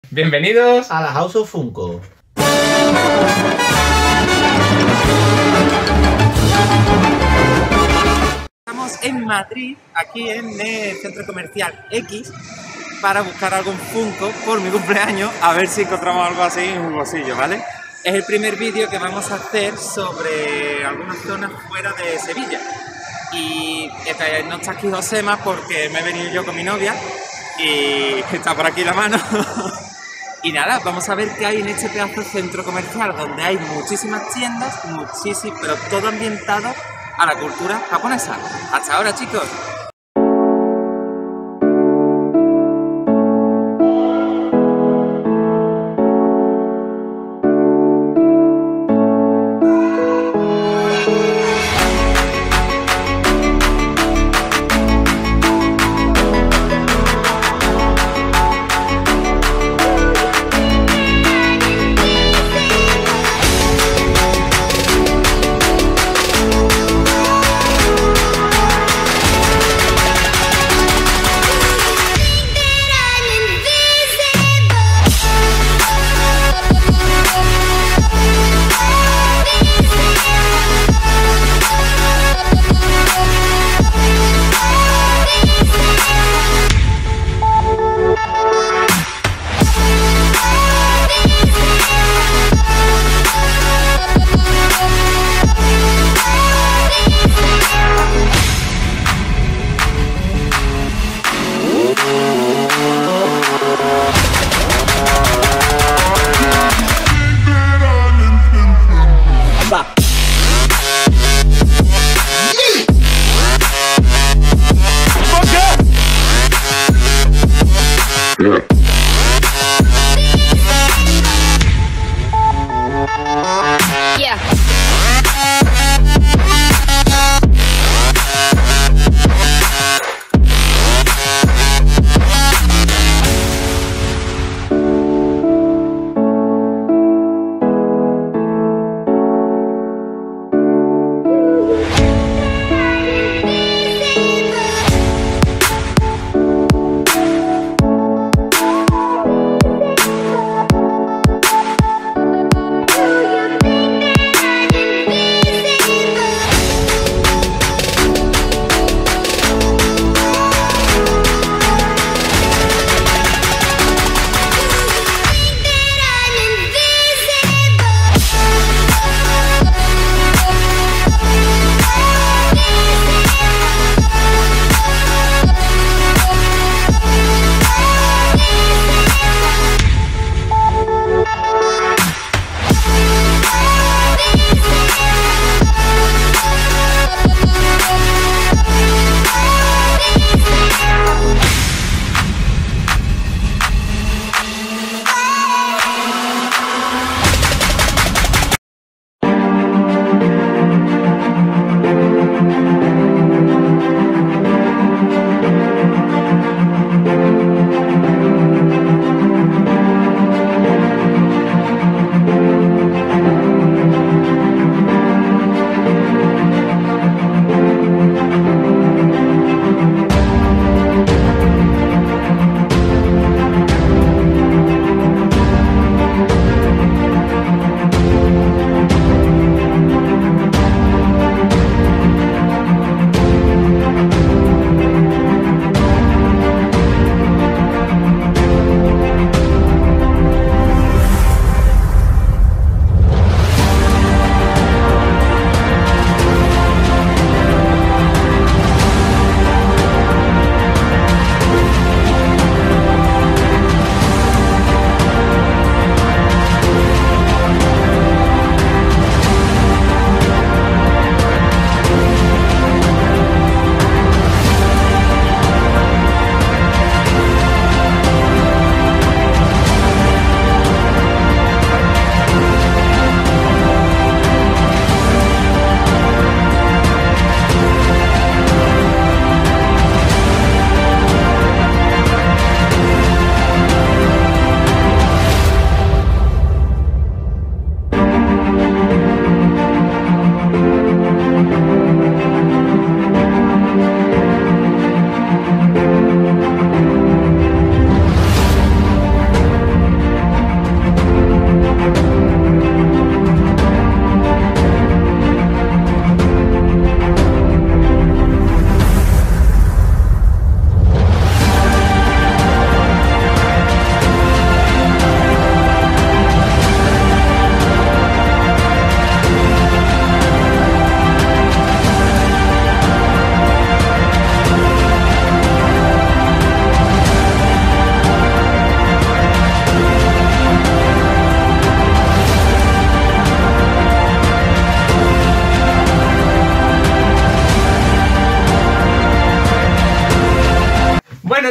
Bienvenidos a la House of Funko. Estamos en Madrid, aquí en el Centro Comercial X, para buscar algún Funko por mi cumpleaños, a ver si encontramos algo así en un bolsillo, ¿vale? Es el primer vídeo que vamos a hacer sobre algunas zonas fuera de Sevilla. Y no está aquí Josema porque me he venido yo con mi novia y está por aquí la mano. Y nada, vamos a ver qué hay en este pedazo de centro comercial donde hay muchísimas tiendas, pero todo ambientado a la cultura japonesa. Hasta ahora, chicos.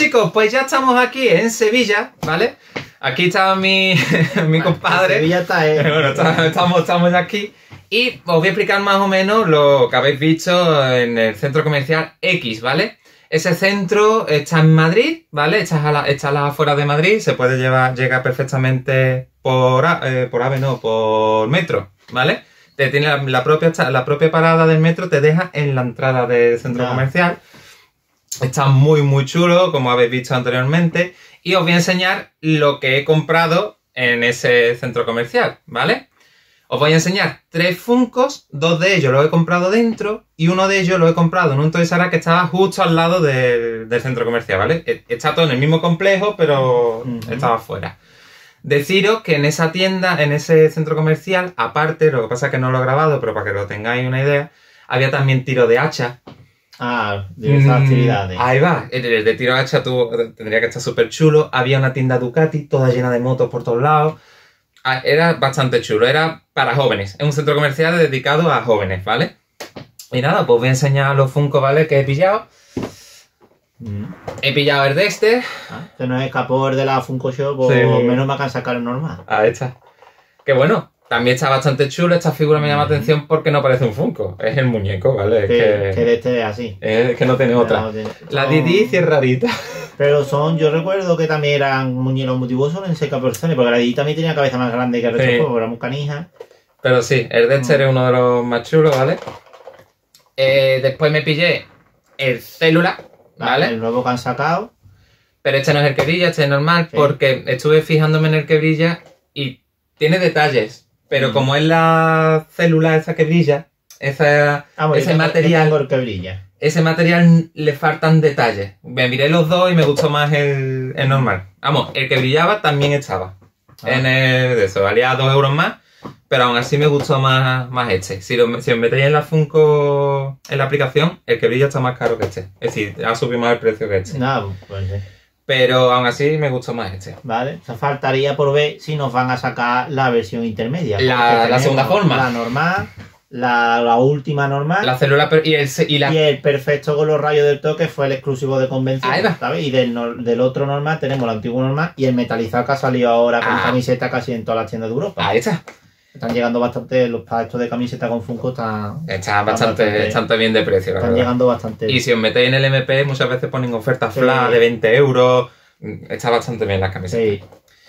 chicos, pues ya estamos aquí en Sevilla, ¿vale? Aquí está mi compadre. Sevilla está, Bueno, estamos aquí. Y os voy a explicar más o menos lo que habéis visto en el centro comercial X, ¿vale? Ese centro está en Madrid, ¿vale? Está a las afueras de Madrid, se puede llegar perfectamente por metro, ¿vale? Te tiene la propia parada del metro, te deja en la entrada del centro comercial. Está muy, muy chulo, como habéis visto anteriormente. Y os voy a enseñar lo que he comprado en ese centro comercial, ¿vale? Os voy a enseñar 3 Funkos, 2 de ellos los he comprado dentro y uno de ellos lo he comprado en un Toys R Us que estaba justo al lado del centro comercial, ¿vale? Está todo en el mismo complejo, pero estaba fuera. Deciros que en esa tienda, en ese centro comercial, aparte, lo que pasa es que no lo he grabado, pero para que lo tengáis una idea, había también tiro de hacha. Ah, de esas actividades. Ahí va, el de tiro de hacha tendría que estar súper chulo. Había una tienda Ducati, toda llena de motos por todos lados. Era bastante chulo, era para jóvenes. Es un centro comercial dedicado a jóvenes, ¿vale? Y nada, pues voy a enseñar los Funko, ¿vale? Que he pillado. He pillado el Dexter. Se nos escapó el de la Funko Shop, o menos mal que han sacado el normal. Ahí está. Que bueno, también está bastante chulo. Esta figura me llama atención porque no parece un Funko. Es el muñeco, ¿vale? Que este es así. Es que no tiene otra. No, la Didi sí es rarita. Pero yo recuerdo que también eran muñecos multibusos en seca porciones, porque la Didi también tenía cabeza más grande que el resto del juego, era muy canija. Pero sí, el Dexter es uno de los más chulos, ¿vale? Después me pillé el Célula, ¿vale? El nuevo que han sacado. Pero este no es el que brilla, este es normal, porque estuve fijándome en el que brilla y tiene detalles. Pero como es la célula esa que brilla, ese material... el que brilla. Ese material le faltan detalles. Me miré los dos y me gustó más el normal. Vamos, el que brillaba también estaba. En el de eso, valía 2 euros más, pero aún así me gustó más este. Si os metéis en la Funko, en la aplicación, el que brilla está más caro que este. Es decir, ha subido más el precio que este. No, pues sí. Pero aún así me gustó más este. Vale, o sea, faltaría por ver si nos van a sacar la versión intermedia. La segunda forma. La normal, la última normal. La célula y el perfecto con los rayos del toque fue el exclusivo de convención, ¿sabes? Y del otro normal tenemos el antiguo normal y el metalizado que ha salido ahora con camiseta casi en todas las tiendas de Europa. Ahí está. Están llegando bastante, los pactos de camiseta con Funko están bastante bien de precio, la verdad. Están llegando bastante bien. Y si os metéis en el MP, muchas veces ponen ofertas flash de 20 euros. Está bastante bien las camisetas. Sí.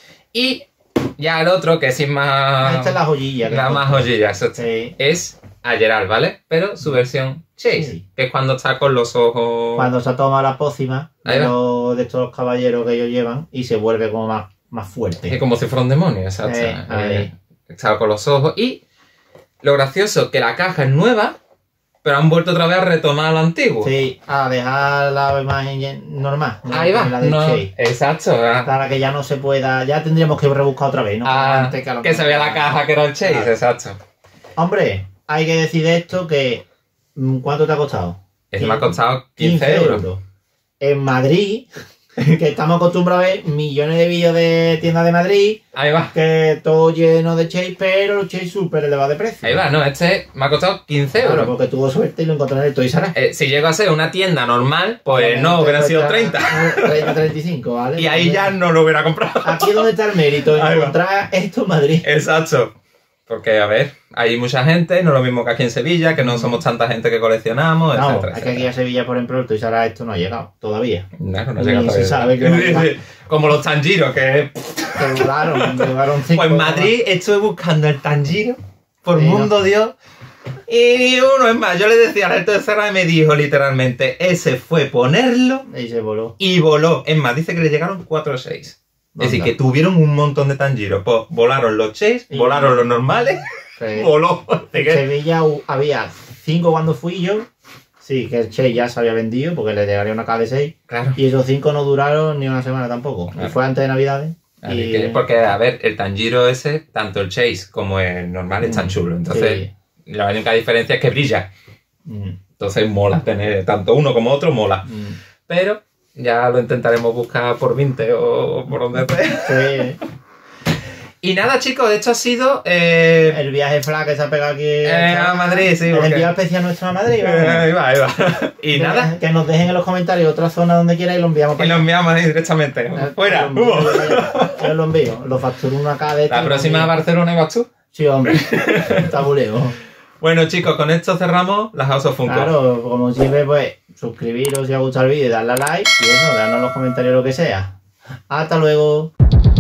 Y ya el otro, que sí es más... Esta es la joyilla. La más joyilla, es a Geralt, ¿ale? Pero su versión Chase, que es cuando está con los ojos... Cuando se toma la pócima de estos caballeros que ellos llevan y se vuelve como más fuerte. Es como si fuera un demonio, exacto. Estaba con los ojos. Y lo gracioso, que la caja es nueva, pero han vuelto otra vez a retomar lo antiguo. Sí, a dejar la imagen normal. Ahí va. La del Chase. Exacto. Para que ya no se pueda... Ya tendríamos que rebuscar otra vez, ¿no? Que se vea la caja que era el Chase, exacto. Hombre, hay que decir de esto que... ¿Cuánto te ha costado? Me ha costado 15 euros. En Madrid... que estamos acostumbrados a ver millones de vídeos de tiendas de Madrid. Ahí va. Que todo lleno de Chase, pero los Chase súper elevados de precio. Ahí va, no, este me ha costado 15 euros. Claro, porque tuvo suerte y lo encontré en el Toys R Us. Si llego a ser una tienda normal, pues no, hubieran sido 30. 30, 35, ¿vale? Y ahí ya no lo hubiera comprado. Aquí es donde está el mérito, encontrar esto en Madrid. Exacto. Porque, a ver, hay mucha gente, no es lo mismo que aquí en Sevilla, que no somos tanta gente que coleccionamos, no, etcétera. Es que aquí a Sevilla, por ejemplo, el Toys R Us esto no ha llegado todavía. No ha llegado todavía. Se sabe que no como los Tanjiro, que duraron 5. Pues en Madrid estuve buscando el Tanjiro, por mundo Dios, y ni uno. Es más, yo le decía al Toys R Us y me dijo literalmente, ese fue ponerlo y se voló. Y voló. Es más, dice que le llegaron 4 o 6. Es decir, que tuvieron un montón de Tanjiro. Pues volaron los Chase, volaron los normales, voló. En Sevilla había 5 cuando fui yo. Sí, que el Chase ya se había vendido porque le llegaría una caja de 6. Claro. Y esos 5 no duraron ni una semana tampoco. Claro. Y fue antes de Navidades. Porque, a ver, el Tanjiro ese, tanto el Chase como el normal, están chulos. Entonces, la única diferencia es que brilla. Entonces mola tener tanto uno como otro, mola. Pero... ya lo intentaremos buscar por 20 o por donde esté. Sí. Y nada, chicos, esto ha sido... El viaje fla que se ha pegado aquí a Madrid, sí. El envío especial nuestro a Madrid. Ahí va. Y nada. Que nos dejen en los comentarios otra zona donde quiera y lo enviamos para allá. Y lo enviamos ahí directamente. ¡Fuera! Yo lo envío. Lo facturo uno acá de... ¿La próxima a Barcelona ibas tú? Sí, hombre. Tabuleo. Bueno, chicos, con esto cerramos las House of Funko. Claro, como siempre, pues, suscribiros si os ha gustado el vídeo y darle a like y eso, darnos en los comentarios lo que sea. Hasta luego.